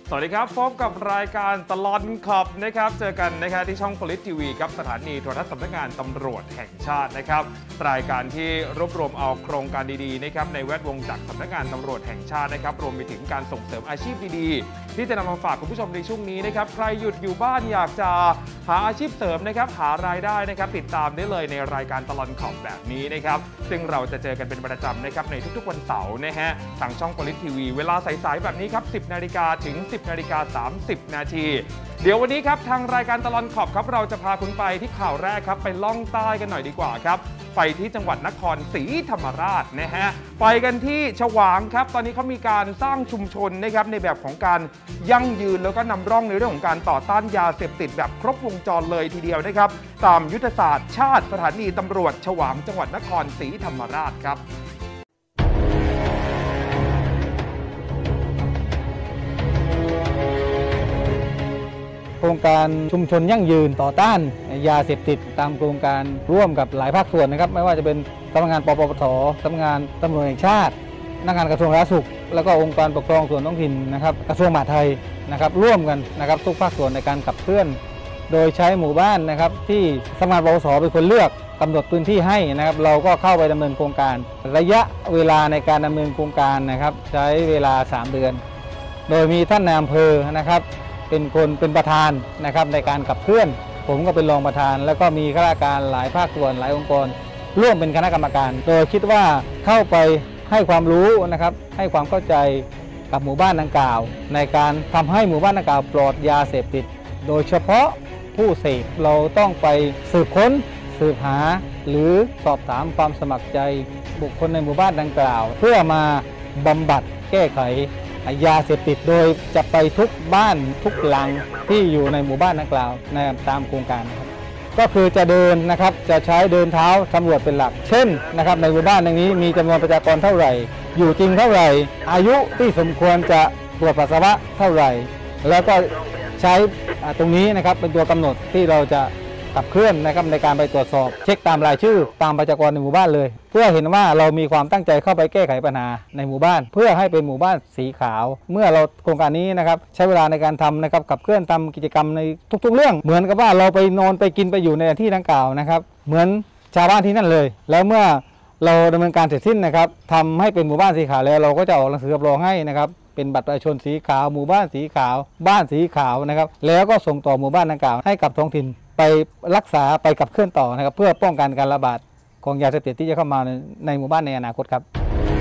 สวัสดีครับพบกับรายการตลอดขับนะครับเจอกันนะครับที่ช่อง Police TV ครับสถานีโทรทัศน์สำนักงานตำรวจแห่งชาตินะครับรายการที่รวบรวมเอาโครงการดีๆนะครับในแวดวงจากสำนักงานตำรวจแห่งชาตินะครับรวมไปถึงการส่งเสริมอาชีพดีๆที่จะนำมาฝากคุณผู้ชมในช่วงนี้นะครับใครหยุดอยู่บ้านอยากจะหาอาชีพเสริมนะครับหารายได้นะครับติดตามได้เลยในรายการตลอดขับแบบนี้นะครับซึ่งเราจะเจอกันเป็นประจำนะครับในทุกๆวันเสาร์นะฮะทางช่อง Police TV เวลาสายๆแบบนี้ครับ 10 นาฬิกาถึง 10 นาฬิกา 30 นาทีเดี๋ยววันนี้ครับทางรายการตลอดขอบครับเราจะพาคุณไปที่ข่าวแรกครับไปล่องใต้กันหน่อยดีกว่าครับไปที่จังหวัดนครศรีธรรมราชนะฮะไปกันที่ฉวางครับตอนนี้เขามีการสร้างชุมชนนะครับในแบบของการยั่งยืนแล้วก็นำร่องในเรื่องของการต่อต้านยาเสพติดแบบครบวงจรเลยทีเดียวนะครับตามยุทธศาสตร์ชาติสถานีตำรวจฉวางจังหวัดนครศรีธรรมราชครับโครงการชุมชนยั่งยืนต่อต้านยาเสพติดตามโครงการร่วมกับหลายภาคส่วนนะครับไม่ว่าจะเป็นสำนักงานปปสสำนักงานตำรวจแห่งชาติสำนักงานกระทรวงสาธารณสุขแล้วก็องค์การปกครองส่วนท้องถิ่นนะครับกระทรวงมหาดไทยนะครับร่วมกันนะครับทุกภาคส่วนในการขับเคลื่อนโดยใช้หมู่บ้านนะครับที่สำนักงานปปสเป็นคนเลือกกำหนดพื้นที่ให้นะครับเราก็เข้าไปดำเนินโครงการระยะเวลาในการดำเนินโครงการนะครับใช้เวลา3 เดือนโดยมีท่านนายอำเภอนะครับเป็นประธานนะครับในการขับเคลื่อนผมก็เป็นรองประธานแล้วก็มีข้าราชการหลายภาคส่วนหลายองค์กรร่วมเป็นคณะกรรมการโดยคิดว่าเข้าไปให้ความรู้นะครับให้ความเข้าใจกับหมู่บ้านดังกล่าวในการทำให้หมู่บ้านดังกล่าวปลอดยาเสพติดโดยเฉพาะผู้เสพเราต้องไปสืบค้นสืบหาหรือสอบถามความสมัครใจบุคคลในหมู่บ้านดังกล่าวเพื่อมาบำบัดแก้ไขยาเสพติดโดยจะไปทุกบ้านทุกหลังที่อยู่ในหมู่บ้านดังกล่าวในตามโครงการนะครับก็คือจะเดินนะครับจะใช้เดินเท้าสำรวจเป็นหลักเช่นนะครับในหมู่บ้านนี้มีจำนวนประชากรเท่าไหร่อยู่จริงเท่าไหร่อายุที่สมควรจะตรวจปัสสาวะเท่าไหร่แล้วก็ใช้ตรงนี้นะครับเป็นตัวกำหนดที่เราจะขับเคลื่อนนะครับในการไปตรวจสอบเช็คตามรายชื่อตามประชากรในหมู่บ้านเลยเพื่อเห็นว่าเรามีความตั้งใจเข้าไปแก้ไขปัญหาในหมู่บ้านเพื่อให้เป็นหมู่บ้านสีขาวเมื่อเราโครงการนี้นะครับใช้เวลาในการทำนะครับขับเคลื่อนทำกิจกรรมในทุกๆเรื่องเหมือนกับว่าเราไปนอนไปกินไปอยู่ในที่ดังกล่าวนะครับเหมือนชาวบ้านที่นั่นเลยแล้วเมื่อเราดำเนินการเสร็จสิ้นนะครับทำให้เป็นหมู่บ้านสีขาวแล้วเราก็จะออกหนังสือรับรองให้นะครับเป็นบัตรประชาชนสีขาวหมู่บ้านสีขาวบ้านสีขาวนะครับแล้วก็ส่งต่อหมู่บ้านดังกล่าวให้กับท้องถิ่นไปรักษาไปขับเคลื่อนต่อนะครับเพื่อป้องกันการระบาดของยาเสพติดที่จะเข้ามาในหมู่บ้านในอนาคตครับ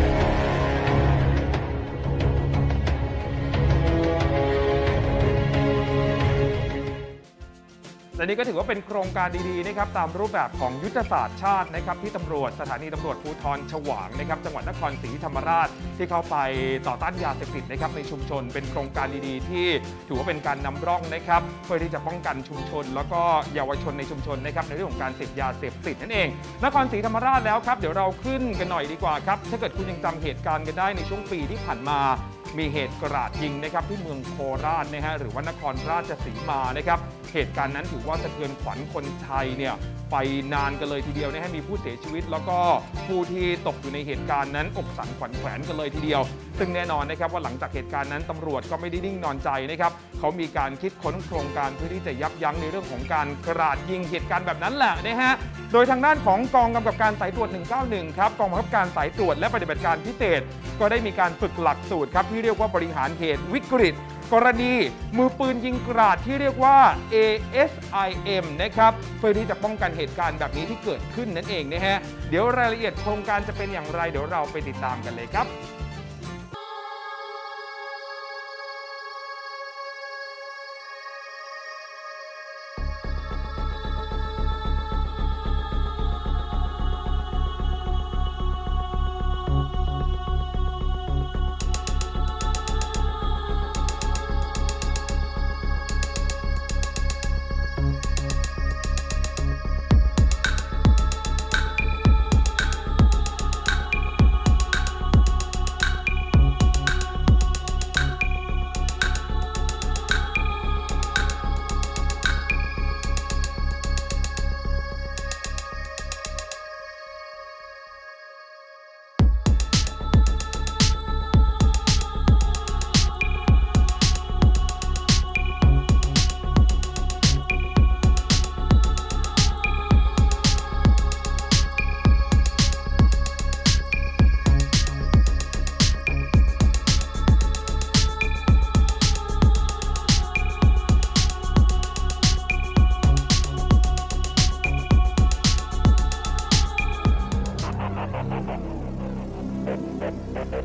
และนี่ก็ถือว่าเป็นโครงการดีๆนะครับตามรูปแบบของยุทธศาสตร์ชาตินะครับที่ตำรวจสถานีตำรวจภูธรฉวางนะครับจังหวัดนครศรีธรรมราชที่เข้าไปต่อต้านยาเสพติดนะครับในชุมชนเป็นโครงการดีๆที่ถือว่าเป็นการนำร่องนะครับเพื่อที่จะป้องกันชุมชนแล้วก็เยาวชนในชุมชนนะครับในเรื่องของการเสพยาเสพติดนั่นเองนครศรีธรรมราชแล้วครับเดี๋ยวเราขึ้นกันหน่อยดีกว่าครับถ้าเกิดคุณยังจำเหตุการณ์กันได้ในช่วงปีที่ผ่านมามีเหตุกราดยิงนะครับที่เมืองโคราชนะฮะหรือว่านครราชสีมานะครับเหตุการณ์นั้นถือว่าสะเทือนขวัญคนไทยเนี่ยไปนานกันเลยทีเดียวนะฮะมีผู้เสียชีวิตแล้วก็ผู้ที่ตกอยู่ในเหตุการณ์นั้นอกสั่นขวัญแขวนกันเลยทีเดียวซึ่งแน่นอนนะครับว่าหลังจากเหตุการณ์นั้นตำรวจก็ไม่ได้นิ่งนอนใจนะครับเขามีการคิดค้นโครงการเพื่อที่จะยับยั้งในเรื่องของการกราดยิงเหตุการณ์แบบนั้นแหละนะฮะโดยทางด้านของกองกำกับการสายตรวจ191ครับกองบังคับการสายตรวจและปฏิบัติการพิเศษก็ได้มีการฝึกหลักสูตรครับที่เรียกว่าบริหารเหตุวิกฤตกรณีมือปืนยิงกราดที่เรียกว่า ASIM นะครับเพื่อที่จะป้องกันเหตุการณ์แบบนี้ที่เกิดขึ้นนั่นเองนะฮะเดี๋ยวรายละเอียดโครงการจะเป็นอย่างไรเดี๋ยวเราไปติดตามกันเลยครับ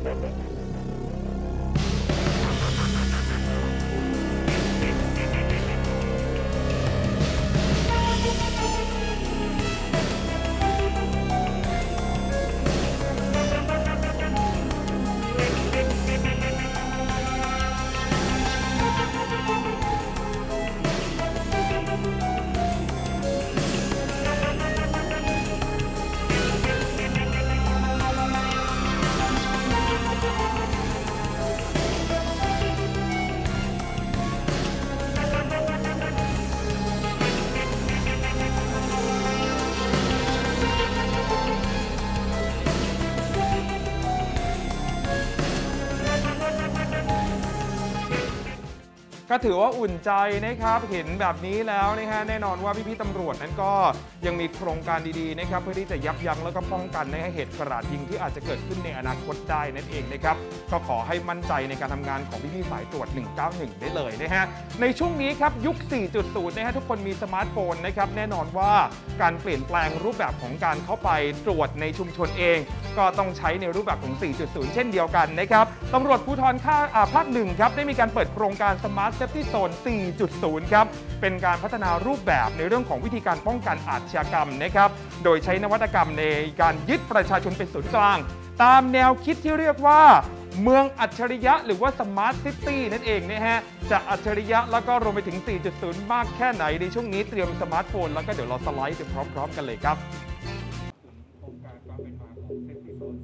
ก็ถือว่าอุ่นใจนะครับเห็นแบบนี้แล้วนะฮะแน่นอนว่าพี่ๆตำรวจนั้นก็ยังมีโครงการดีๆนะครับเพื่อที่จะยับยั้งแล้วก็ป้องกันในเหตุกราดยิงที่อาจจะเกิดขึ้นในอนาคตได้นั่นเองนะครับก็ขอให้มั่นใจในการทำงานของพี่ๆสายตรวจ191ได้เลยนะฮะในช่วงนี้ครับยุค 4.0 นะฮะทุกคนมีสมาร์ทโฟนนะครับแน่นอนว่าการเปลี่ยนแปลงรูปแบบของการเข้าไปตรวจในชุมชนเองก็ต้องใช้ในรูปแบบของ 4.0 เช่นเดียวกันนะครับตำรวจภูธรภาค 1ครับได้มีการเปิดโครงการ Smart Safety Zone 4.0 ครับเป็นการพัฒนารูปแบบในเรื่องของวิธีการป้องกันอาชญากรรมนะครับโดยใช้นวัตกรรมในการยึดประชาชนเป็นศูนย์กลางตามแนวคิดที่เรียกว่าเมืองอัจฉริยะหรือว่า Smart City นั่นเองนะฮะจะอัจฉริยะแล้วก็รวมไปถึง 4.0 มากแค่ไหนในช่วงนี้เตรียมสมาร์ทโฟนแล้วก็เดี๋ยวเราสไลด์ไปพร้อมๆกันเลยครับโครงการความเป็นมาของ Safety Zone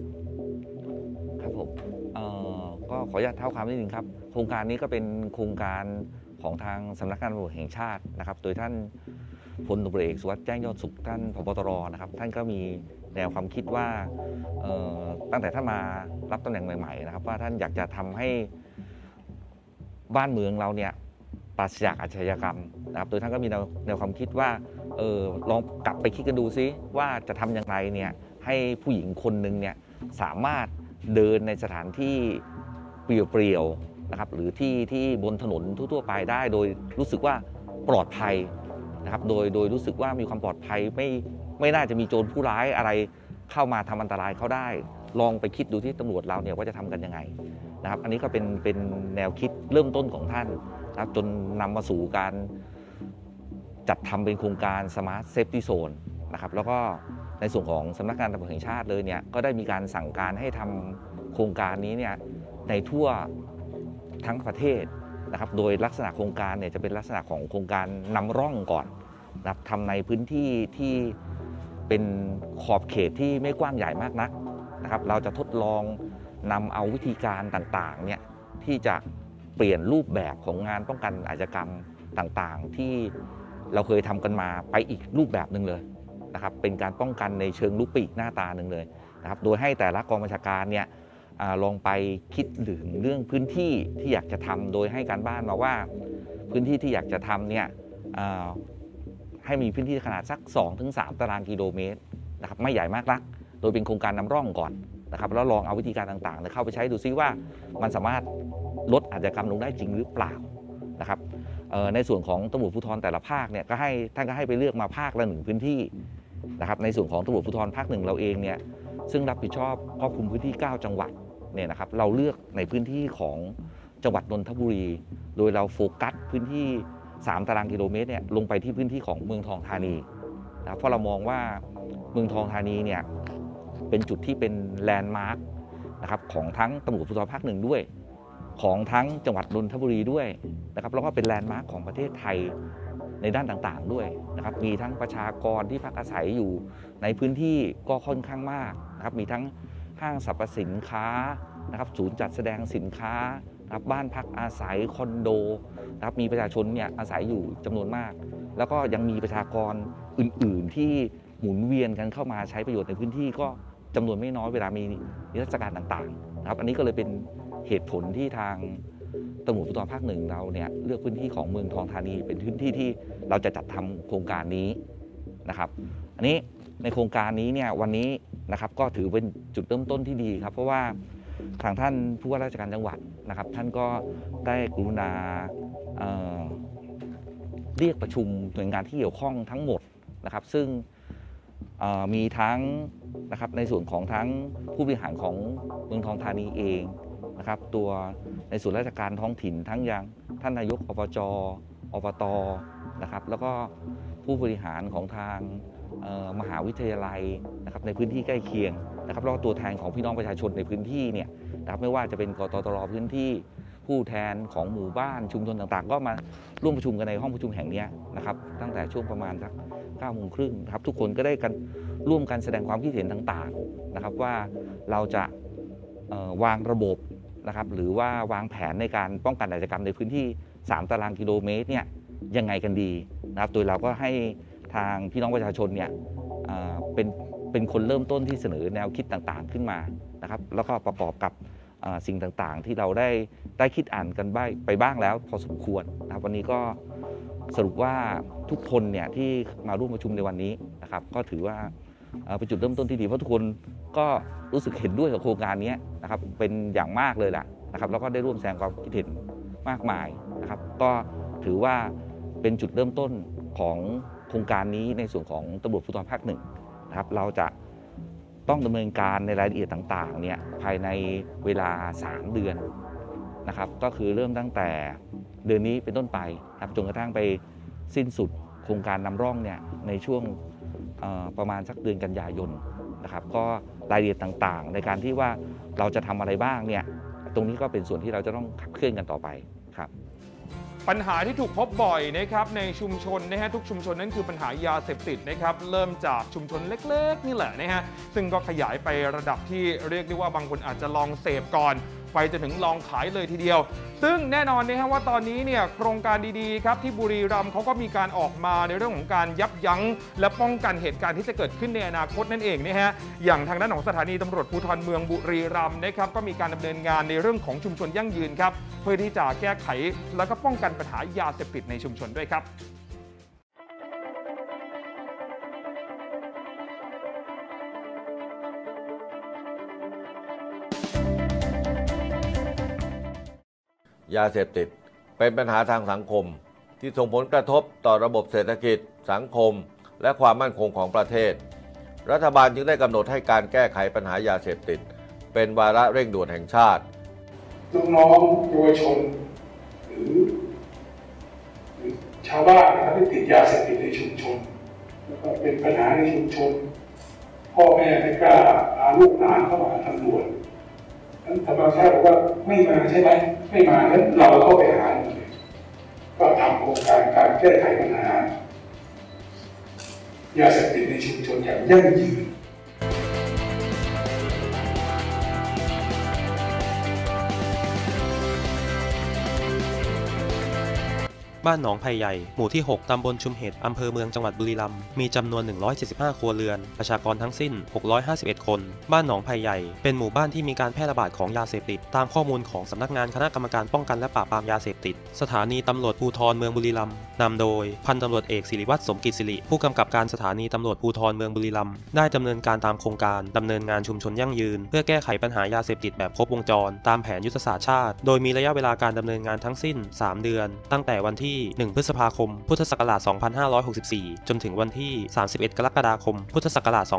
4.0 ครับผมก็ขออนุญาตเท้าความนิดนึงครับโครงการนี้ก็เป็นโครงการของทางสำนักงานตำรวจแห่งชาตินะครับโดยท่านพลตำรวจเอกสุวัสดิ์แจ้งยอดสุขท่านผบ.ตร.นะครับท่านก็มีแนวความคิดว่าตั้งแต่ท่านมารับตำแหน่งใหม่ๆนะครับว่าท่านอยากจะทำให้บ้านเมืองเราเนี่ยปราศจากอาชญากรรมนะครับโดยท่านก็มีแนวความคิดว่าลองกลับไปคิดกันดูซิว่าจะทำอย่างไรเนี่ยให้ผู้หญิงคนหนึ่งเนี่ยสามารถเดินในสถานที่เปลี่ยวๆนะครับหรือที่บนถนนทั่วๆไปได้โดยรู้สึกว่าปลอดภัยนะครับโดยรู้สึกว่ามีความปลอดภัยไม่น่าจะมีโจรผู้ร้ายอะไรเข้ามาทำอันตรายเขาได้ลองไปคิดดูที่ตำรวจเราเนี่ยว่าจะทำกันยังไงนะครับอันนี้ก็เป็นแนวคิดเริ่มต้นของท่านนะครับจนนำมาสู่การจัดทำเป็นโครงการ Smart Safety Zone นะครับแล้วก็ในส่วนของสำนักงานตำรวจแห่งชาติเลยเนี่ยก็ได้มีการสั่งการให้ทำโครงการนี้เนี่ยในทั่วทั้งประเทศนะครับโดยลักษณะโครงการเนี่ยจะเป็นลักษณะของโครงการนำร่องก่อนนะครับทำในพื้นที่ที่เป็นขอบเขตที่ไม่กว้างใหญ่มากนักนะครับเราจะทดลองนำเอาวิธีการต่างๆเนี่ยที่จะเปลี่ยนรูปแบบของงานป้องกันอาชญากรรมต่างๆที่เราเคยทำกันมาไปอีกรูปแบบหนึ่งเลยนะครับเป็นการป้องกันในเชิงลุกไปอีกหน้าตาหนึ่งเลยนะครับโดยให้แต่ละกองบัญชาการเนี่ยลองไปคิดถึงเรื่องพื้นที่ที่อยากจะทำโดยให้การบ้านมาว่าพื้นที่ที่อยากจะทำเนี่ยให้มีพื้นที่ขนาดสัก 2-3 ตารางกิโลเมตรนะครับไม่ใหญ่มากนักโดยเป็นโครงการนำร่องก่อนนะครับแล้วลองเอาวิธีการต่างๆเข้าไปใช้ดูซิว่ามันสามารถลดอาชญากรรมลงได้จริงหรือเปล่านะครับในส่วนของตำรวจภูธรแต่ละภาคเนี่ยท่านก็ให้ไปเลือกมาภาคละ1พื้นที่นะครับในส่วนของตำรวจภูธรภาค1เราเองเนี่ยซึ่งรับผิดชอบครอบคลุมพื้นที่9จังหวัดเนี่ยนะครับเราเลือกในพื้นที่ของจังหวัดนนทบุรีโดยเราโฟกัสพื้นที่3 ตารางกิโลเมตรเนี่ยลงไปที่พื้นที่ของเมืองทองธานีนะครับเพราะเรามองว่าเมืองทองธานีเนี่ยเป็นจุดที่เป็นแลนด์มาร์คนะครับของทั้งตำรวจภูธรภาค1ด้วยของทั้งจังหวัดนนทบุรีด้วยนะครับแล้วก็เป็นแลนด์มาร์คของประเทศไทยในด้านต่างๆด้วยนะครับมีทั้งประชากรที่พักอาศัยอยู่ในพื้นที่ก็ค่อนข้างมากนะครับมีทั้งห้างสรรพสินค้านะครับศูนย์จัดแสดงสินค้านะครับบ้านพักอาศัยคอนโดนะครับมีประชาชนเนี่ยอาศัยอยู่จำนวนมากแล้วก็ยังมีประชากรอื่นๆที่หมุนเวียนกันเข้ามาใช้ประโยชน์ในพื้นที่ก็จำนวนไม่น้อยเวลามีนิทรรศการต่างๆนะครับอันนี้ก็เลยเป็นเหตุผลที่ทางตำรวจภูธรภาค1เราเนี่ยเลือกพื้นที่ของเมืองทองธานีเป็นพื้นที่ที่เราจะจัดทำโครงการนี้นะครับอันนี้ในโครงการนี้เนี่ยวันนี้นะครับก็ถือเป็นจุดเริ่มต้นที่ดีครับเพราะว่าทางท่านผู้ว่าราชการจังหวัดนะครับท่านก็ได้กรุณาเรียกประชุมหน่วยงานที่เกี่ยวข้องทั้งหมดนะครับซึ่งมีทั้งนะครับในส่วนของทั้งผู้บริหารของเมืองทองธานีเองนะครับตัวในส่วนราชการท้องถิ่นทั้งยังท่านนายกอบจ.อบต.นะครับแล้วก็ผู้บริหารของทางมหาวิทยาลัยนะครับในพื้นที่ใกล้เคียงนะครับแล้วก็ตัวแทนของพี่น้องประชาชนในพื้นที่เนี่ยนะครับไม่ว่าจะเป็นกตตร.พื้นที่ผู้แทนของหมู่บ้านชุมชนต่างๆก็มาร่วมประชุมกันในห้องประชุมแห่งนี้นะครับตั้งแต่ช่วงประมาณสัก9:30 นครับทุกคนก็ได้กันร่วมกันแสดงความคิดเห็นต่างๆนะครับว่าเราจะวางระบบนะครับหรือว่าวางแผนในการป้องกันอาชญากรรมในพื้นที่3 ตารางกิโลเมตรเนี่ยยังไงกันดีนะครับโดยเราก็ให้ทางพี่น้องประชาชนเนี่ยเป็นคนเริ่มต้นที่เสนอแนวคิดต่างๆขึ้นมานะครับแล้วก็ประกอบกับสิ่งต่างๆที่เราได้คิดอ่านกันไปบ้างแล้วพอสมควรนะครับวันนี้ก็สรุปว่าทุกคนเนี่ยที่มาร่วมประชุมในวันนี้นะครับก็ถือว่าเป็นจุดเริ่มต้นที่ดีเพราะทุกคนก็รู้สึกเห็นด้วยกับโครงการนี้นะครับเป็นอย่างมากเลยแหละนะครับแล้วก็ได้ร่วมแสดงความคิดเห็นมากมายนะครับก็ถือว่าเป็นจุดเริ่มต้นของโครงการนี้ในส่วนของตำรวจภูธรภาค 1นะครับเราจะต้องดำเนินการในรายละเอียดต่างๆเนี่ยภายในเวลา3 เดือนนะครับก็คือเริ่มตั้งแต่เดือนนี้เป็นต้นไปนะครับจนกระทั่งไปสิ้นสุดโครงการนำร่องเนี่ยในช่วงประมาณสักเดือนกันยายนนะครับก็รายละเอียดต่างๆในการที่ว่าเราจะทำอะไรบ้างเนี่ยตรงนี้ก็เป็นส่วนที่เราจะต้องขับเคลื่อนกันต่อไปครับปัญหาที่ถูกพบบ่อยนะครับในชุมชนนะฮะทุกชุมชนนั้นคือปัญหายาเสพติดนะครับเริ่มจากชุมชนเล็กๆนี่แหละนะฮะซึ่งก็ขยายไประดับที่เรียกได้ว่าบางคนอาจจะลองเสพก่อนไปจนถึงลองขายเลยทีเดียวซึ่งแน่นอนนะฮะว่าตอนนี้เนี่ยโครงการดีๆครับที่บุรีรัมย์เขาก็มีการออกมาในเรื่องของการยับยั้งและป้องกันเหตุการณ์ที่จะเกิดขึ้นในอนาคตนั่นเองนะฮะอย่างทางด้านของสถานีตำรวจภูธรเมืองบุรีรัมย์นะครับก็มีการดำเนินงานในเรื่องของชุมชนยั่งยืนครับเพื่อที่จะแก้ไขและก็ป้องกันปัญหายาเสพติดในชุมชนด้วยครับยาเสพติดเป็นปัญหาทางสังคมที่ส่งผลกระทบต่อระบบเศรษฐกิจสังคมและความมั่นคงของประเทศรัฐบาลจึงได้กำหนดให้การแก้ไขปัญหายาเสพติดเป็นวาระเร่งด่วนแห่งชาติน้องๆเยาวชนหรือชาวบ้านนะครับที่ติดยาเสพติดในชุมชนแล้วก็เป็นปัญหาในชุมชนพ่อแม่ไม่กล้าพาลูกหลานเข้ามาตำรวจนั้นธรรมชาติบอกว่าไม่มาใช่ไหมไม่มานั้นเราเข้าไปหาเลยก็ทำโครงการแก้ไขปัญหายาเสพติดในชุมชนอย่างยั่งยืนบ้านหนองไผ่ใหญ่หมู่ที่ 6 ตำบลชุมเห็ดอำเภอเมืองจังหวัดบุรีรัมย์มีจำนวน175ครัวเรือนประชากรทั้งสิ้น651คนบ้านหนองไผ่ใหญ่เป็นหมู่บ้านที่มีการแพร่ระบาดของยาเสพติดตามข้อมูลของสำนักงานคณะกรรมการป้องกันและปราบปรามยาเสพติดสถานีตำรวจภูธรเมืองบุรีรัมย์นำโดยพันตำรวจเอกศิริวัฒน์สมกิจศิริผู้กำกับการสถานีตำรวจภูธรเมืองบุรีรัมย์ได้ดำเนินการตามโครงการดำเนินงานชุมชนยั่งยืนเพื่อแก้ไขปัญหายาเสพติดแบบครบวงจรตามแผนยุทธศาสตร์ชาติโดยมีระยะเวลาการดำเนินงานทั้งสิ้น3 เดือนตั้งแต่วันที่1 พฤษภาคมพุทธศักราช 2564 จนถึงวันที่ 31 กรกฎาคม พุทธศักราช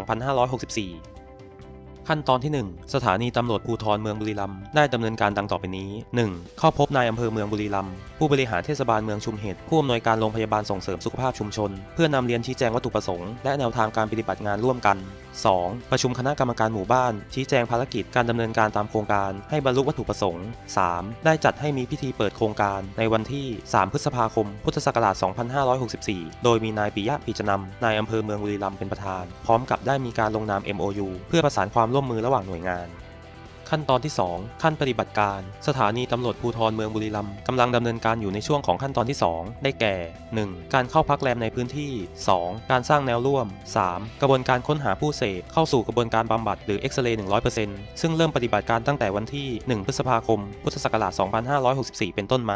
2564 ขั้นตอนที่ 1 สถานีตำรวจภูธรเมืองบุรีรัมย์ได้ดำเนินการดังต่อไปนี้ 1. เข้าพบนายอำเภอเมืองบุรีรัมย์ผู้บริหารเทศบาลเมืองชุมเห็ดผู้อำนวยการโรงพยาบาลส่งเสริมสุขภาพชุมชนเพื่อนำเรียนชี้แจงวัตถุประสงค์และแนวทางการปฏิบัติงานร่วมกัน 2. ประชุมคณะกรรมการหมู่บ้านชี้แจงภารกิจการดำเนินการตามโครงการให้บรรลุวัตถุประสงค์ 3. ได้จัดให้มีพิธีเปิดโครงการในวันที่ 3 พฤษภาคม พุทธศักราช 2564 โดยมีนายปิยะปิจนำนายอำเภอเมืองบุรีรัมย์เป็นประธานพร้อมกับได้มีการลงนาม MOU เพื่อประสานความร่วมมือระหว่างหน่วยงานขั้นตอนที่ 2 ขั้นปฏิบัติการสถานีตำรวจภูธรเมืองบุรีรัมย์กำลังดำเนินการอยู่ในช่วงของขั้นตอนที่ 2 ได้แก่ 1. การเข้าพักแรมในพื้นที่ 2. การสร้างแนวร่วม 3. กระบวนการค้นหาผู้เสพเข้าสู่กระบวนการบำบัดหรือเอ็กซเรย์ 100% ซึ่งเริ่มปฏิบัติการตั้งแต่วันที่ 1 พฤษภาคม พุทธศักราช 2564 เป็นต้นมา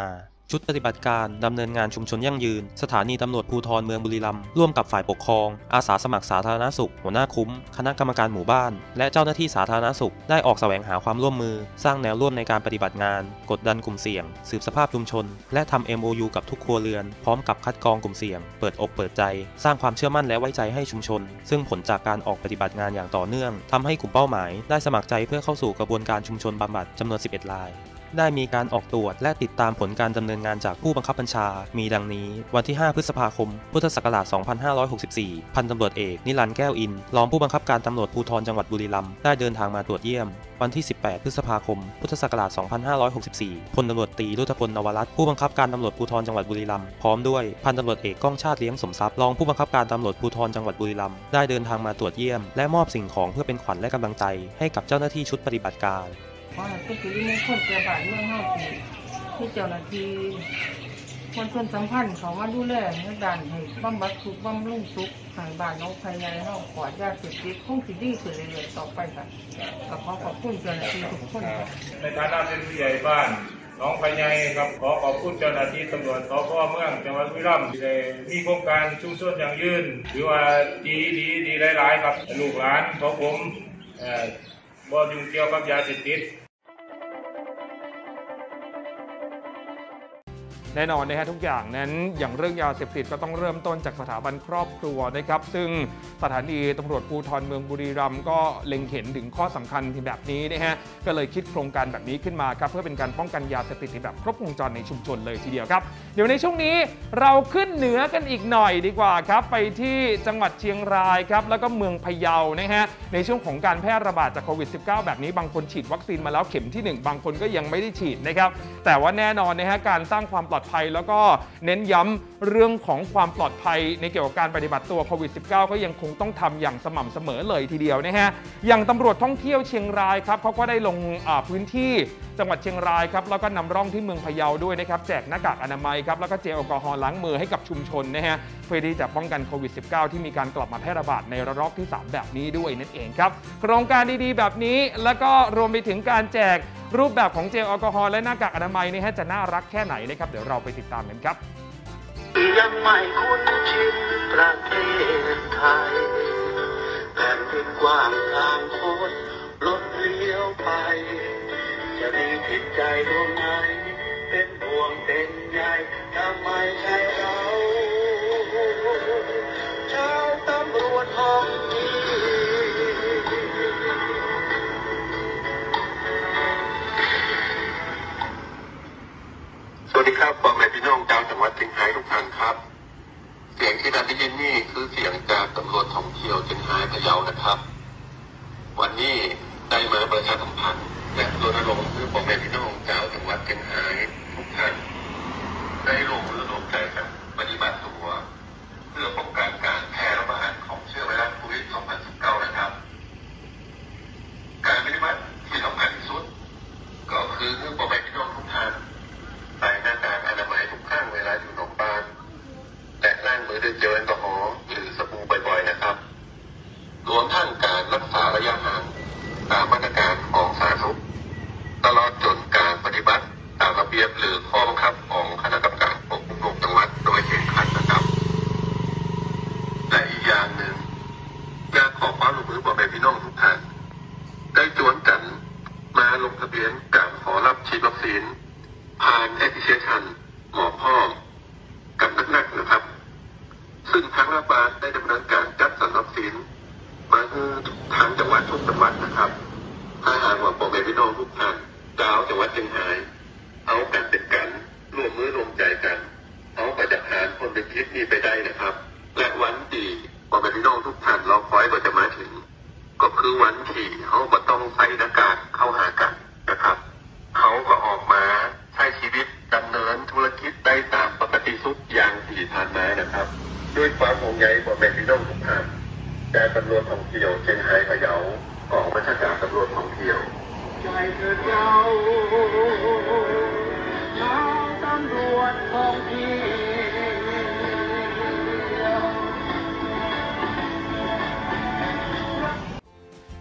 ชุดปฏิบัติการดำเนินงานชุมชนยั่งยืนสถานีตำรวจภูธรเมืองบุรีรัมย์ร่วมกับฝ่ายปกครองอาสาสมัครสาธารณสุขหัวหน้าคุ้มคณะกรรมการหมู่บ้านและเจ้าหน้าที่สาธารณสุขได้ออกแสวงหาความร่วมมือสร้างแนวร่วมในการปฏิบัติงานกดดันกลุ่มเสี่ยงสืบสภาพชุมชนและทำ MOU กับทุกครัวเรือนพร้อมกับคัดกรองกลุ่มเสี่ยงเปิดอกเปิดใจสร้างความเชื่อมั่นและไว้ใจให้ชุมชนซึ่งผลจากการออกปฏิบัติงานอย่างต่อเนื่องทำให้กลุ่มเป้าหมายได้สมัครใจเพื่อเข้าสู่กระบวนการชุมชนบำบัดจำนวน 11 รายได้มีการออกตรวจและติดตามผลการดำเนินงานจากผู้บังคับบัญชามีดังนี้วันที่ 5 พฤษภาคม พุทธศักราช 2564 พันตำรวจเอกนิรันดร์แก้วอินรองผู้บังคับการตำรวจภูธรจังหวัดบุรีรัมย์ได้เดินทางมาตรวจเยี่ยมวันที่ 18 พฤษภาคม พุทธศักราช 2564 พลตำรวจตรีรุธพล นวรัตน์ผู้บังคับการตำรวจภูธรจังหวัดบุรีรัมย์พร้อมด้วยพันตำรวจเอกก้องชาติเลี้ยงสมทรัพย์รองผู้บังคับการตำรวจภูธรจังหวัดบุรีรัมย์ได้เดินทางมาตรวจเยี่ยมและมอบสิ่งของเพื่อเป็นขวัญและกำลังใจให้กับเจ้าหน้าที่ชุดปฏิบัติการเพราะเป็นสิริมงคลแก่บ้านเมืองเฮาที่เจ้าหน้าที่คนสัมพันธ์เขามาดูแลในด้านให้บำบัดทุกข์บำรุงสุขให้บ้านน้องภายในเฮาปลอดยาเสพติดคงสิดีขึ้นเรื่อยๆต่อไปค่ะก็ขอขอบคุณเจ้าหน้าที่ทุกคนในฐานะเป็นผู้ใหญ่บ้านน้องภายในครับขอขอบคุณเจ้าหน้าที่ตำรวจสพ.เมืองจังหวัดบุรีรัมย์ที่ได้มีโครงการชุมชนยั่งยืนถือว่าดีหลายๆครับลูกหลานของผมบ่ยุ่งเกี่ยวกับยาเสพติดแน่นอนนะฮะทุกอย่างนั้นอย่างเรื่องยาเสพติดก็ต้องเริ่มต้นจากสถาบันครอบครัวนะครับซึ่งสถานีตำรวจภูธรเมืองบุรีรัมย์ก็เล็งเห็นถึงข้อสำคัญที่แบบนี้นะฮะก็เลยคิดโครงการแบบนี้ขึ้นมาครับเพื่อเป็นการป้องกันยาเสพติดในแบบครบวงจรในชุมชนเลยทีเดียวครับเดี๋ยวในช่วงนี้เราขึ้นเหนือกันอีกหน่อยดีกว่าครับไปที่จังหวัดเชียงรายครับแล้วก็เมืองพะเยานะฮะในช่วงของการแพร่ระบาดจากโควิด -19 แบบนี้บางคนฉีดวัคซีนมาแล้วเข็มที่1บางคนก็ยังไม่ได้ฉีดนะครับแต่ว่าแน่นอนนะฮะการสร้างความปลอดภัยแล้วก็เน้นย้ำเรื่องของความปลอดภัยในเกี่ยวกับการปฏิบัติตัวโควิด -19 ก็ยังคงต้องทำอย่างสม่ำเสมอเลยทีเดียวนะฮะอย่างตำรวจท่องเที่ยวเชียงรายครับเขาก็ได้ลงพื้นที่จังหวัดเชียงรายครับแล้วก็นำร่องที่เมืองพะเยาด้วยนะครับแจกหน้ากากอนามัยครับแล้วก็เจลแอลกอฮอล์ล้างมือให้กับชุมชนนะฮะเพื่อที่จะป้องกันโควิด -19 ที่มีการกลับมาแพร่ระบาดในระลอกที่3แบบนี้ด้วยนั่นเองครับโครงการดีๆแบบนี้แล้วก็รวมไปถึงการแจกรูปแบบของเจลแอลกอฮอล์และหน้ากากอนามัยนี่ฮะจะน่ารักแค่ไหนนะครับเดี๋ยวเราไปติดตามกันครับยังไม่คุ้นชินประเทศไทยแผ่นดินกว้างทางโค้งรถเลี้ยวไปจะมีจิตใจดวงไหนเป็นห่วงเป็นใยทำไมใช่เราชาวตำรวจท้องที่สวัสดีครับพ่อแม่พี่น้องชาวจังหวัดเชียงรายทุกท่านครับเสียงที่ท่านได้ยินนี่คือเสียงจากตำรวจท่องเที่ยวเชียงรายพะเยานะครับวันนี้ได้มาประชาสัมพันธ์และรณรงค์คือพ่อแม่พี่น้องชาวจังหวัดเชียงรายทุกท่านได้ลงมือลงใจกันปฏิบัติตัวเพื่อป้องกันการแพร่ระบาดของเชื้อไวรัสโควิด -19 นะครับการปฏิบัติที่สำคัญที่สุดก็คือพ่อแม่พี่น้องทุกท่านใส่หน้ากากอนามัยทุกครั้งเวลาอยู่นอกบ้านและล้างมือด้วยเจลแอลกอฮอล์หรือสบู่บ่อยๆนะครับรวมทั้งการรักษาระยะห่างตามมาตรการของสาธารณสุขตลอดจนการปฏิบัติตามระเบียบหรือข้อบังคับของคณะกรรมการควบคุมโรคจังหวัดโดยเคร่งครัดนะครับและอีกอย่างหนึ่งอยากขอความร่วมมือพ่อแม่พี่น้องทุกท่านได้ชวนกันมาลงทะเบียนการขอรับฉีดวัคซีนผ่านแอปพลิเคชันหมอพร้อมกับนักๆนะครับซึ่งทางรัฐบาลได้ดำเนินการจัดสรรวัคซีนมาคือทางจังหวัดทุกจังหวัดนะครับถ้าหากว่าพ่อแม่พี่น้องทุกท่านชาวจังหวัดเชียงรายเอากันเป็นกันร่วมมือร่วมใจกันเอาไปจัดการคนเป็นพิษนี้ไปได้นะครับและวันที่พ่อแม่พี่น้องทุกท่านรอคอยก็จะมาถึงก็คือวันที่เขาก็ต้องใส่หน้ากากเข้าหากันนะครับเขาก็ออกมาใช้ชีวิตดำเนินธุรกิจได้ตามปกติสุขอย่างที่ผ่านมานะครับด้วยความห่วงใยพ่อแม่พี่น้องทุกท่านการตำรวจท่องเที่ยวเชียงรายพะเยากองบัญชาการตำรวจท่องเที่ยวใจเกิดเจ้าตำรวจท่องเที่ยว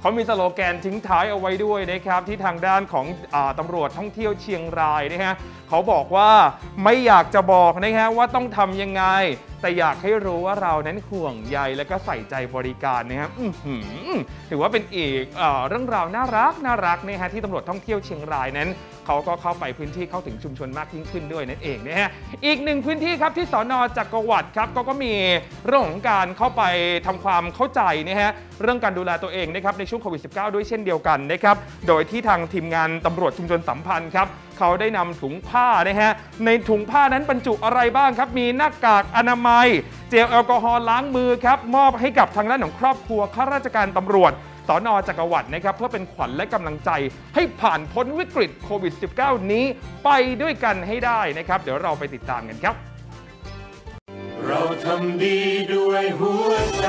เขามีสโลแกนทิ้งท้ายเอาไว้ด้วยนะครับที่ทางด้านของตำรวจท่องเที่ยวเชียงรายนะฮะเขาบอกว่าไม่อยากจะบอกนะฮะว่าต้องทำยังไงแต่อยากให้รู้ว่าเรานั้นห่วงใยและก็ใส่ใจบริการนะครับถือว่าเป็นอีกเรื่องราวน่ารักนะฮะที่ตำรวจท่องเที่ยวเชียงรายนั้นเขาก็เข้าไปพื้นที่เข้าถึงชุมชนมากยิ่งขึ้นด้วยนั่นเองนะฮะอีกหนึ่งพื้นที่ครับที่สน.จักรวรรดิครับก็มีเรื่องของการเข้าไปทำความเข้าใจนะฮะเรื่องการดูแลตัวเองนะครับในช่วงโควิด -19 ด้วยเช่นเดียวกันนะครับโดยที่ทางทีมงานตำรวจชุมชนสัมพันธ์ครับเขาได้นำถุงผ้านะฮะในถุงผ้านั้นบรรจุอะไรบ้างครับมีหน้ากากอนามัยเจลแอลกอฮอล์ล้างมือครับมอบให้กับทางด้านของครอบครัวข้าราชการตำรวจสน.จักรวรรดินะครับเพื่อเป็นขวัญและกำลังใจให้ผ่านพ้นวิกฤตโควิด -19 นี้ไปด้วยกันให้ได้นะครับเดี๋ยวเราไปติดตามกันครับเราทำดีด้วยหัวใจ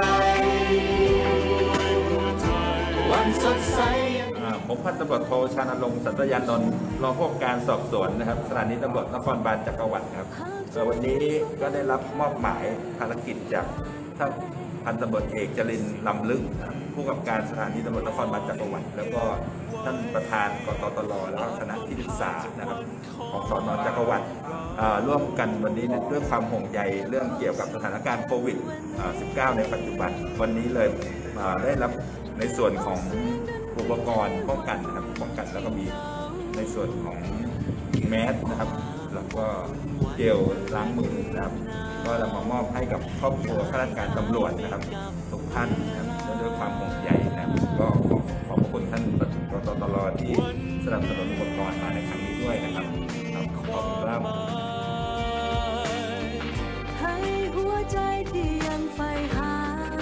วันสดใสผมพันตำรวจโทชานรงค์สัตยานนท์รองผู้กำกับการสอบสวนนะครับสถานีตำรวจนครบาลจักรวรรดิครับวันนี้ก็ได้รับมอบหมายภารกิจจากท่านพันตำรวจเอกจรินทร์ลำลึกผู้กำกับการสถานีตำรวจนครบาลจักรวรรดิแล้วก็ท่านประธานกตต.แล้วก็คณะที่ปรึกษานะครับของสน.จักรวรรดิร่วมกันวันนี้ด้วยความห่วงใยเรื่องเกี่ยวกับสถานการณ์โควิด -19 ในปัจจุบันวันนี้เลยได้รับในส่วนของอุปกรณ์ป้องกันนะครับป้องกันแล้วก็มีในส่วนของแมสนะครับแล้วก็เจลล้างมือนะครับก็เรามามอบให้กับครอบครัวข้าราชการตำรวจนะครับทุกท่านนะครับด้วยความห่วงใยนะครับก็ขอบคุณท่านกตต.ที่สนับสนุนอุปกรณ์มาในครั้งนี้ด้วยนะครับขอบคุณครับให้หัวใจที่ยังใฝ่หา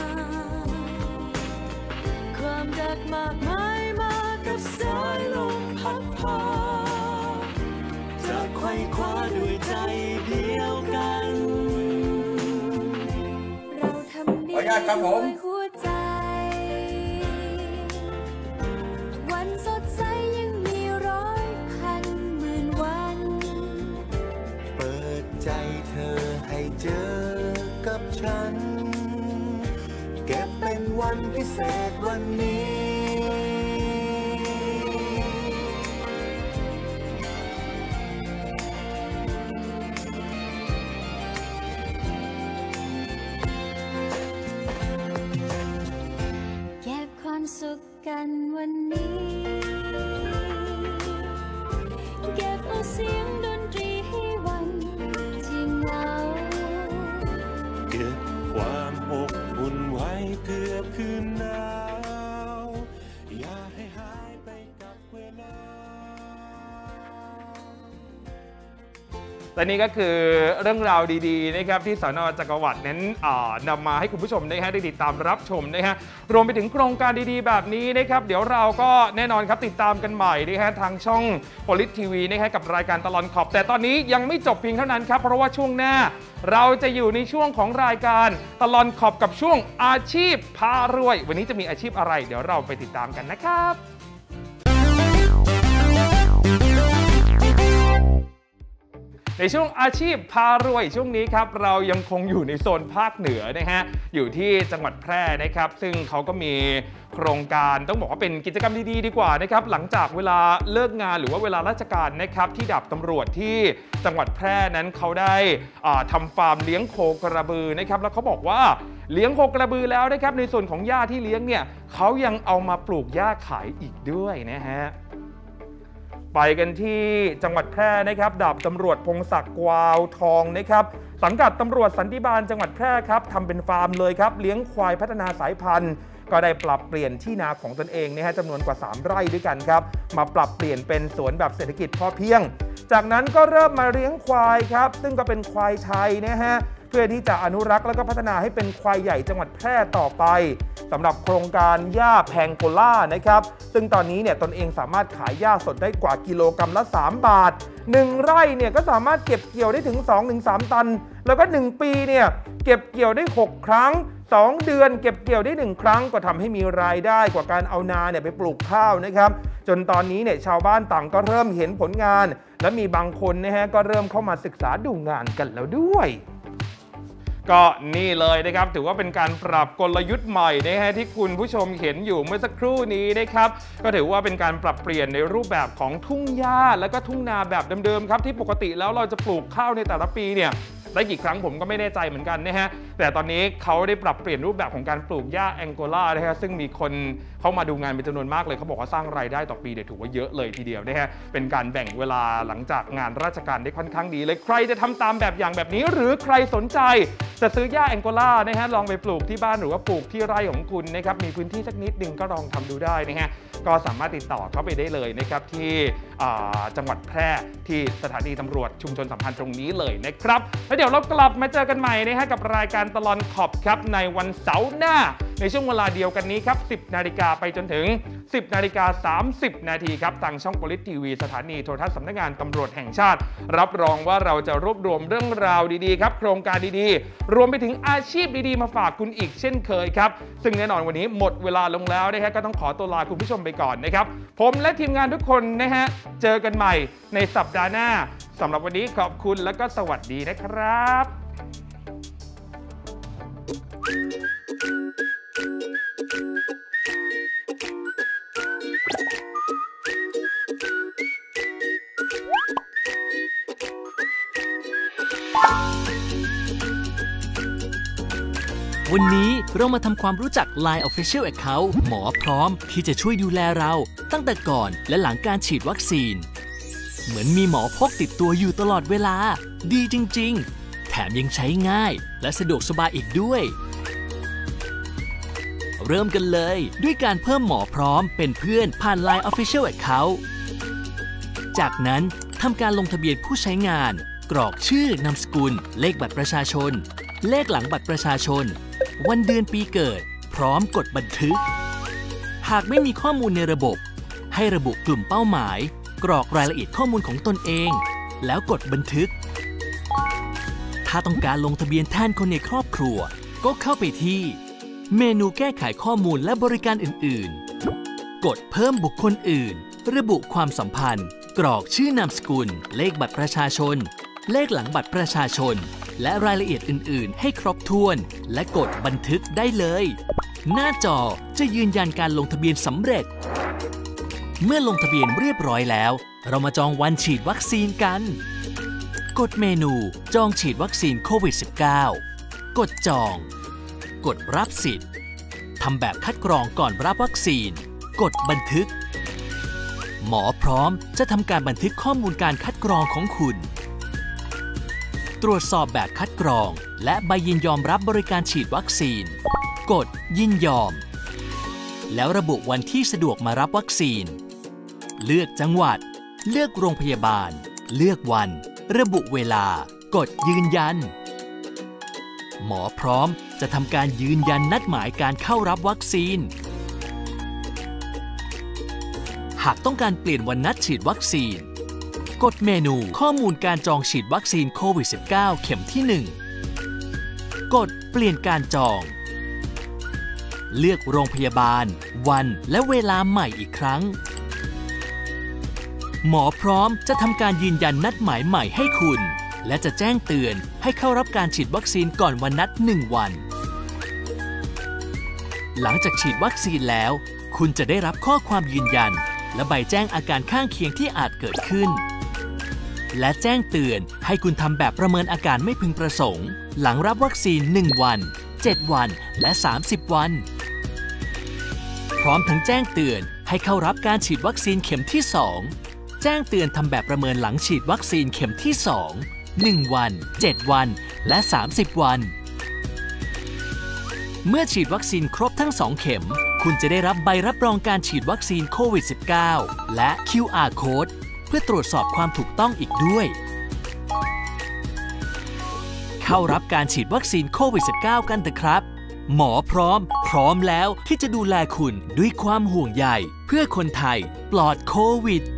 ความรักมากมายมากับสายลมพัดพาจะไขว่คว้าด้วยใจเดียวกันเราทำดีด้วยหัวใจวันสดใสยังมีร้อยพันหมื่นวันเปิดใจเธอให้เจอกับฉันเก็บเป็นวันพิเศษวันนี้เก็บความสุขกันวันนี้เก็บเอาเสียงดนตรีให้วันที่เหงาเก็บความอบอุ่นไว้เพื่อคืนหนาวอย่าให้หายไปกับเวลาและนี่ก็คือเรื่องราวดีๆนะครับที่สน.จักรวรรดินั้นนำมาให้คุณผู้ชมได้ติดตามรับชมนะฮะรวมไปถึงโครงการดีๆแบบนี้นะครับเดี๋ยวเราก็แน่นอนครับติดตามกันใหม่นะฮะทางช่อง Police TV นะฮะกับรายการตลอดขอบแต่ตอนนี้ยังไม่จบเพียงเท่านั้นครับเพราะว่าช่วงหน้าเราจะอยู่ในช่วงของรายการตลอดขอบกับช่วงอาชีพพารวยวันนี้จะมีอาชีพอะไรเดี๋ยวเราไปติดตามกันนะครับในช่วงอาชีพพารวยช่วงนี้ครับเรายังคงอยู่ในโซนภาคเหนือนะฮะอยู่ที่จังหวัดแพร่นะครับซึ่งเขาก็มีโครงการต้องบอกว่าเป็นกิจกรรมดีๆดีกว่านะครับหลังจากเวลาเลิกงานหรือว่าเวลาราชการนะครับที่ดาบตำรวจที่จังหวัดแพร่นั้นเขาได้ทำฟาร์มเลี้ยงโคกระบือนะครับแล้วเขาบอกว่าเลี้ยงโคกระบือแล้วนะครับในส่วนของหญ้าที่เลี้ยงเนี่ยเขายังเอามาปลูกหญ้าขายอีกด้วยนะฮะไปกันที่จังหวัดแพร่นะครับดาบตำรวจพงศักดิ์กวาวทองนะครับสังกัดตำรวจสันติบาลจังหวัดแพร่ครับทำเป็นฟาร์มเลยครับเลี้ยงควายพัฒนาสายพันธุ์ก็ได้ปรับเปลี่ยนที่นาของตนเองนะฮะจำนวนกว่า3ไร่ด้วยกันครับมาปรับเปลี่ยนเป็นสวนแบบเศรษฐกิจพอเพียงจากนั้นก็เริ่มมาเลี้ยงควายครับซึ่งก็เป็นควายไทยนะฮะเพื่อที่จะอนุรักษ์และก็พัฒนาให้เป็นควายใหญ่จังหวัดแพร่ต่อไปสำหรับโครงการหญ้าแพงโกล่านะครับซึ่งตอนนี้เนี่ยตนเองสามารถขายหญ้าสดได้กว่ากิโลกรัมละ3 บาท1ไร่เนี่ยก็สามารถเก็บเกี่ยวได้ถึง 2-3 ตันแล้วก็1ปีเนี่ยเก็บเกี่ยวได้6 ครั้ง2 เดือนเก็บเกี่ยวได้1 ครั้งก็ทำให้มีรายได้กว่าการเอานาเนี่ยไปปลูกข้าวนะครับจนตอนนี้เนี่ยชาวบ้านต่างก็เริ่มเห็นผลงานและมีบางคนนะฮะก็เริ่มเข้ามาศึกษาดูงานกันแล้วด้วยก็นี่เลยนะครับถือว่าเป็นการปรับกลยุทธ์ใหม่นะฮะที่คุณผู้ชมเห็นอยู่เมื่อสักครู่นี้นะครับก็ถือว่าเป็นการปรับเปลี่ยนในรูปแบบของทุ่งหญ้าและก็ทุ่งนาแบบเดิมๆครับที่ปกติแล้วเราจะปลูกข้าวในแต่ละปีเนี่ยได้กี่ครั้งผมก็ไม่แน่ใจเหมือนกันนะฮะแต่ตอนนี้เขาได้ปรับเปลี่ยนรูปแบบของการปลูกหญ้าแองโกลานะฮะซึ่งมีคนเข้ามาดูงานเป็นจำนวนมากเลยเขาบอกว่าสร้างรายได้ต่อปีเดี๋ยวถือว่าเยอะเลยทีเดียวนะฮะเป็นการแบ่งเวลาหลังจากงานราชการได้ค่อนข้างดีเลยใครจะทำตามแบบอย่างแบบนี้หรือใครสนใจจะซื้อหญ้าแองโกลานะฮะลองไปปลูกที่บ้านหรือว่าปลูกที่ไร่ของคุณนะครับมีพื้นที่สักนิดนึงก็ลองทำดูได้นะฮะก็สามารถติดต่อเข้าไปได้เลยนะครับที่จังหวัดแพร่ที่สถานีตำรวจชุมชนสัมพันธ์ตรงนี้เลยนะครับแล้วเดี๋ยวเรากลับมาเจอกันใหม่นะฮะกับรายการตลอดขอบครับในวันเสาร์หน้าในช่วงเวลาเดียวกันนี้ครับ 10 นาฬิกาไปจนถึง 10 นาฬิกา 30 นาทีครับทางช่องโพลิสทีวีสถานีโทรทัศน์สำนักงานตำรวจแห่งชาติรับรองว่าเราจะรวบรวมเรื่องราวดีๆครับโครงการดีๆรวมไปถึงอาชีพดีๆมาฝากคุณอีกเช่นเคยครับซึ่งแน่นอนวันนี้หมดเวลาลงแล้วนะฮะก็ต้องขอตัวลาคุณผู้ชมไปก่อนนะครับผมและทีมงานทุกคนนะฮะเจอกันใหม่ในสัปดาห์หน้าสำหรับวันนี้ขอบคุณและก็สวัสดีนะครับวันนี้เรามาทำความรู้จัก Line Official Account หมอพร้อมที่จะช่วยดูแลเราตั้งแต่ก่อนและหลังการฉีดวัคซีนเหมือนมีหมอพกติดตัวอยู่ตลอดเวลาดีจริงๆแถมยังใช้ง่ายและสะดวกสบายอีกด้วยเริ่มกันเลยด้วยการเพิ่มหมอพร้อมเป็นเพื่อนผ่าน Line Official Account จากนั้นทำการลงทะเบียนผู้ใช้งานกรอกชื่อนามสกุลเลขบัตรประชาชนเลขหลังบัตรประชาชนวันเดือนปีเกิดพร้อมกดบันทึกหากไม่มีข้อมูลในระบบให้ระบุกลุ่มเป้าหมายกรอกรายละเอียดข้อมูลของตนเองแล้วกดบันทึกถ้าต้องการลงทะเบียนแทนคนในครอบครัวก็เข้าไปที่เมนูแก้ไขข้อมูลและบริการอื่นๆกดเพิ่มบุคคลอื่นระบุความสัมพันธ์กรอกชื่อนามสกุลเลขบัตรประชาชนเลขหลังบัตรประชาชนและรายละเอียดอื่นๆให้ครบถ้วนและกดบันทึกได้เลยหน้าจอจะยืนยันการลงทะเบียนสำเร็จเมื่อลงทะเบียนเรียบร้อยแล้วเรามาจองวันฉีดวัคซีนกันกดเมนูจองฉีดวัคซีนโควิด -19 กดจองกดรับสิทธิ์ทำแบบคัดกรองก่อนรับวัคซีนกดบันทึกหมอพร้อมจะทำการบันทึกข้อมูลการคัดกรองของคุณตรวจสอบแบบคัดกรองและใบยินยอมรับบริการฉีดวัคซีนกดยินยอมแล้วระบุวันที่สะดวกมารับวัคซีนเลือกจังหวัดเลือกโรงพยาบาลเลือกวันระบุเวลากดยืนยันหมอพร้อมจะทำการยืนยันนัดหมายการเข้ารับวัคซีนหากต้องการเปลี่ยนวันนัดฉีดวัคซีนกดเมนูข้อมูลการจองฉีดวัคซีนโควิด -19 เข็มที่ 1กดเปลี่ยนการจองเลือกโรงพยาบาลวันและเวลาใหม่อีกครั้งหมอพร้อมจะทำการยืนยันนัดหมายใหม่ให้คุณและจะแจ้งเตือนให้เข้ารับการฉีดวัคซีนก่อนวันนัด1 วันหลังจากฉีดวัคซีนแล้วคุณจะได้รับข้อความยืนยันและใบแจ้งอาการข้างเคียงที่อาจเกิดขึ้นและแจ้งเตือนให้คุณทำแบบประเมินอาการไม่พึงประสงค์หลังรับวัคซีน1 วัน7 วันและ30 วันพร้อมทั้งแจ้งเตือนให้เข้ารับการฉีดวัคซีนเข็มที่ 2แจ้งเตือนทำแบบประเมินหลังฉีดวัคซีนเข็มที่ 2 1 วัน7 วันและ30 วันเมื่อฉีดวัคซีนครบทั้ง2 เข็มคุณจะได้รับใบรับรองการฉีดวัคซีนโควิด -19 และ QR Code เพื่อตรวจสอบความถูกต้องอีกด้วยเข้ารับการฉีดวัคซีนโควิด -19 กันเถอะครับหมอพร้อมแล้วที่จะดูแลคุณด้วยความห่วงใยเพื่อคนไทยปลอดโควิด